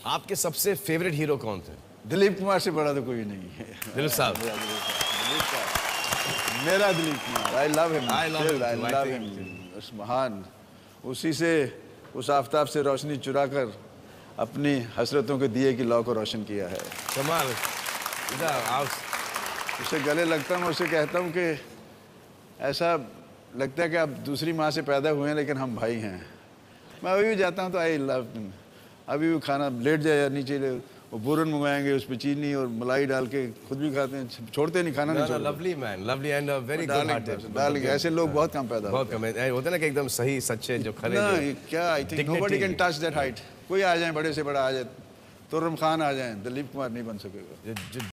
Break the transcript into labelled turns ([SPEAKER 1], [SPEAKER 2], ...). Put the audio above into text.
[SPEAKER 1] आपके सबसे favourite hero कौन थे?
[SPEAKER 2] दिलीप कुमार से बड़ा तो कोई नहीं है।
[SPEAKER 1] दिलीप साहब।
[SPEAKER 2] मेरा Dilip Kumar, I love him,
[SPEAKER 1] I love him
[SPEAKER 2] I
[SPEAKER 1] too, I
[SPEAKER 2] love
[SPEAKER 1] think
[SPEAKER 2] him. उस महान, उसी से, उस आफताब से रोशनी चुराकर अपनी हसरतों के दिए की लौ को रोशन किया है।
[SPEAKER 1] कमाल।
[SPEAKER 2] उसे गले लगता हूँ, उसे कहता हूँ कि ऐसा लगता है कि आप दूसरी माँ से पैदा हुए हैं लेकिन हम भाई हैं। मैं अभी भी जाता हूँ तो आई लव हिम। अभी भी खाना लेट जाए या नीचे वो बुरन मंगाएंगे, उस पर चीनी और मलाई डाल के खुद भी खाते हैं, छोड़ते नहीं, खाना नहीं छोड़ते।
[SPEAKER 1] Lovely man, lovely and very good hearted.
[SPEAKER 2] Darling, ऐसे लोग बहुत कम पैदा
[SPEAKER 1] बहुत कम है, होते ना कि एकदम सही सच्चे जो खरे
[SPEAKER 2] ना,
[SPEAKER 1] जो
[SPEAKER 2] क्या I think nobody can touch that height. कोई आ जाए, बड़े से बड़ा आ जाए, तुर्रम खान आ जाए, दिलीप कुमार नहीं बन सकेगा।
[SPEAKER 1] जो